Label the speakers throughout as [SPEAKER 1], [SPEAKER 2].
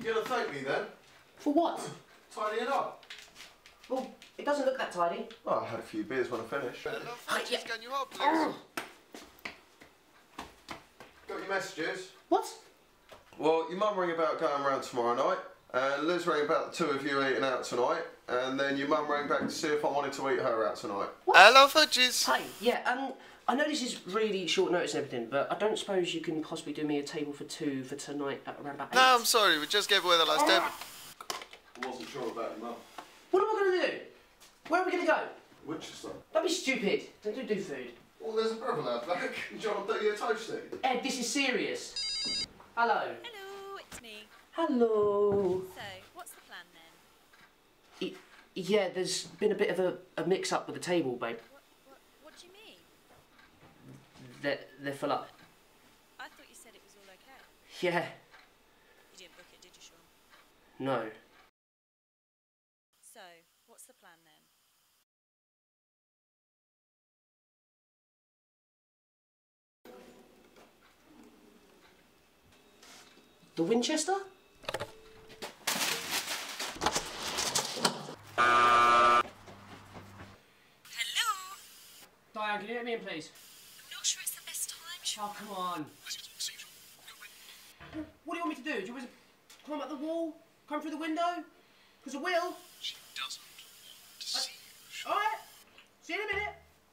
[SPEAKER 1] You gonna thank me then?
[SPEAKER 2] For what?
[SPEAKER 1] Tidying up.
[SPEAKER 2] Well, it doesn't look that tidy.
[SPEAKER 1] Oh, I had a few beers when I finished.
[SPEAKER 2] Yeah.
[SPEAKER 3] Can you help, please?
[SPEAKER 1] Got your messages?
[SPEAKER 2] What?
[SPEAKER 1] Well, your mum rang about going round tomorrow night, and Liz rang about the two of you eating out tonight, and then your mum rang back to see if I wanted to eat her out tonight.
[SPEAKER 2] What?
[SPEAKER 3] Hello, Fudges.
[SPEAKER 2] Hi, yeah, I know this is really short notice and everything, but I don't suppose you can possibly do me a table for two for tonight at around about 8?
[SPEAKER 3] No, I'm sorry. We just gave away the last table.
[SPEAKER 1] I wasn't sure about your mum.
[SPEAKER 2] What am I going to do? Where are we going to go?
[SPEAKER 1] Winchester.
[SPEAKER 2] Don't be stupid. Don't do food.
[SPEAKER 1] Well, there's a brother lad back. Do you want to do your toasting?
[SPEAKER 2] Ed, this is serious. Hello.
[SPEAKER 4] Hello, it's me.
[SPEAKER 2] Hello.
[SPEAKER 4] So, what's the plan then?
[SPEAKER 2] Yeah, there's been a bit of a mix-up with the table, babe.
[SPEAKER 4] What do you mean?
[SPEAKER 2] They're full up.
[SPEAKER 4] I thought you said it was all okay.
[SPEAKER 2] Yeah.
[SPEAKER 4] You didn't book it, did you, Shaun?
[SPEAKER 2] No.
[SPEAKER 4] So, what's the plan then?
[SPEAKER 2] The Winchester?
[SPEAKER 4] Hello?
[SPEAKER 2] Diane, can you let me in, please?
[SPEAKER 4] I'm not sure it's the best time, Shaun.
[SPEAKER 2] Oh, come on. What do you want me to do? Do you want me to climb up the wall? Come through the window? Because I will.
[SPEAKER 3] She doesn't want to see you.
[SPEAKER 2] Alright. See you in a minute.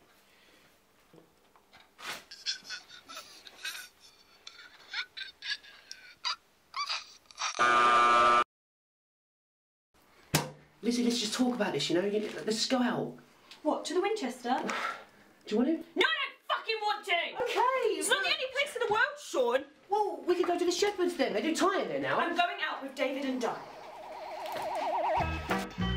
[SPEAKER 2] Lizzie, let's just talk about this, you know? Let's just go out.
[SPEAKER 5] What, to the Winchester?
[SPEAKER 2] Do you want to?
[SPEAKER 5] No, I don't fucking want to!
[SPEAKER 2] Okay.
[SPEAKER 5] It's not the only place in the world, Shaun.
[SPEAKER 2] Well, we could go to the Shepherds then. They do tying there now.
[SPEAKER 5] I'm going out with David and Di.